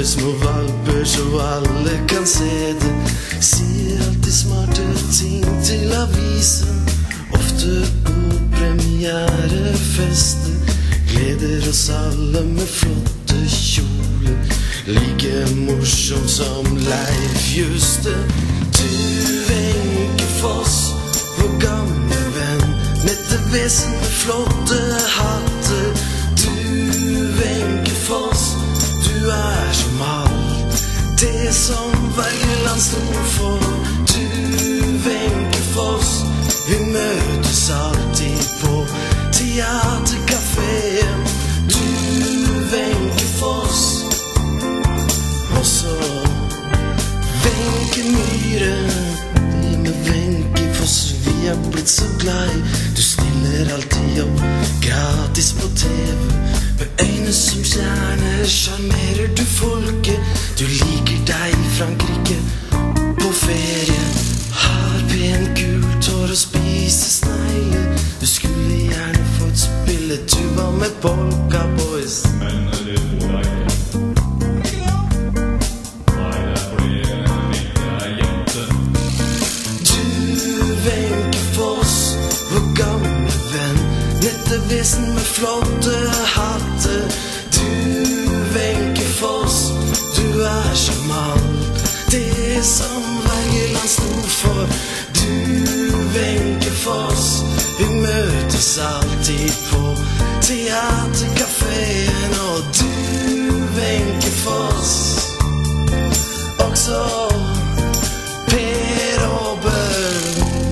Bare små valper så alle kan se det. Sier alltid smarte ting til avisen. Ofte på premierefester. Gleder oss alle med flotte kjoler. Like morsom som Leif Juste. Du Wenche Foss, vår gamle venn. Nette vesen med flotte hatter. Du Wenche Foss, du som alt det som Wergeland stod for. Du Wenche Foss, vi møtes alltid på teaterkaféen. Du Wenche Foss, og så Wenche Myhre. Det med Wenche Foss, vi blitt så glad. Du stiller alltid opp gratis på TV. Med øyne som stjerner charmerer du folket. Du liker deg i Frankrike på ferie. Har pen gult hår og spiser snegler. Du skulle gjerne fått spille tuba med Polka Boys. Men det får deg ikke. Nei, det fordi jeg ikke jente. Du Wenche Foss, vår gamle venn. Nette vesen med flotte hatter. Du Wenche Foss, du som alt det som Wergeland stod for. Du Wenche Foss, vi møtes alltid på teaterkaféen. Og du Wenche Foss, også Per Robert.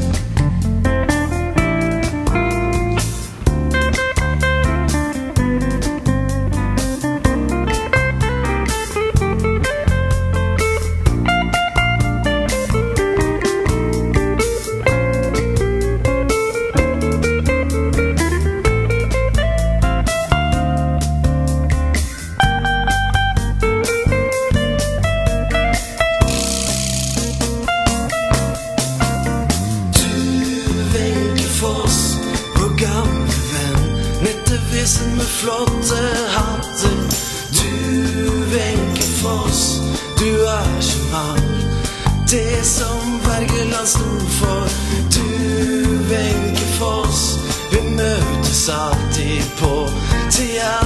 Med flotte hatter. Du Wenche Foss, du som alt det som Wergeland stod for. Du Wenche Foss, vi møtes alltid på teater.